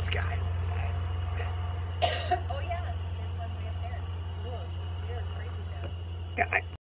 sky. Oh yeah, there's one way up there. Whoa, they're crazy fast. Yeah,